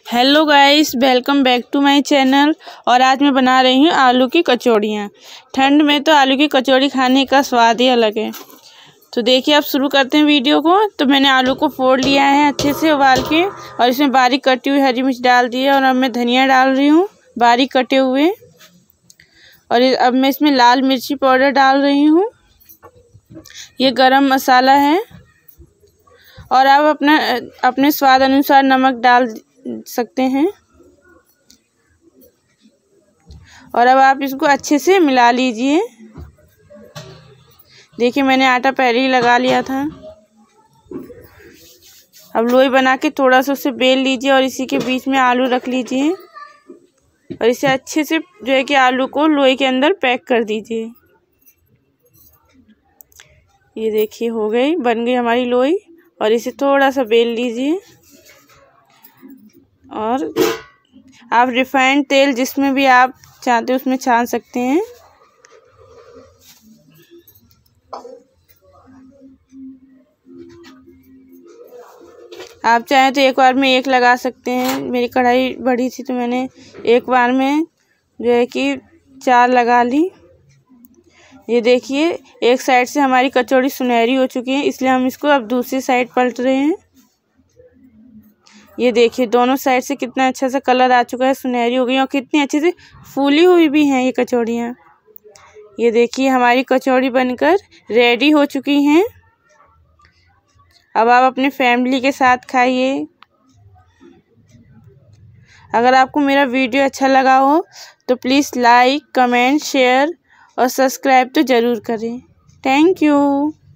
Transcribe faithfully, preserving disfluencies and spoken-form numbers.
Hello guys, welcome back to my channel. और आज मैं बना रही हूँ आलू की कचौड़ियाँ। ठंड में तो आलू की कचौड़ी खाने का स्वाद ही अलग है। तो देखिए, अब शुरू करते हैं वीडियो को। तो मैंने आलू को फोड़ लिया है अच्छे से उबाल के, और इसमें बारीक कटी हुई हरी मिर्च डाल दी है। और अब मैं धनिया डाल रही हूँ बारीक कटे हुए। और अब मैं इसमें लाल मिर्ची पाउडर डाल रही हूँ। ये गरम मसाला है। और आप अपना अपने स्वाद अनुसार नमक डाल सकते हैं। और अब आप इसको अच्छे से मिला लीजिए। देखिए, मैंने आटा पहले ही लगा लिया था। अब लोई बना के थोड़ा सा उसे बेल लीजिए और इसी के बीच में आलू रख लीजिए। और इसे अच्छे से जो है कि आलू को लोई के अंदर पैक कर दीजिए। ये देखिए, हो गई, बन गई हमारी लोई। और इसे थोड़ा सा बेल लीजिए। और आप रिफाइंड तेल जिसमें भी आप चाहते हो उसमें छान सकते हैं। आप चाहें तो एक बार में एक लगा सकते हैं। मेरी कढ़ाई बड़ी थी तो मैंने एक बार में जो है कि चार लगा ली। ये देखिए, एक साइड से हमारी कचौड़ी सुनहरी हो चुकी है, इसलिए हम इसको अब दूसरी साइड पलट रहे हैं। ये देखिए, दोनों साइड से कितना अच्छा सा कलर आ चुका है, सुनहरी हो गई और कितनी अच्छी से फूली हुई भी हैं ये कचौड़ियाँ। ये देखिए, हमारी कचौड़ी बनकर रेडी हो चुकी हैं। अब आप अपने फैमिली के साथ खाइए। अगर आपको मेरा वीडियो अच्छा लगा हो तो प्लीज़ लाइक, कमेंट, शेयर और सब्सक्राइब तो ज़रूर करें। Thank you.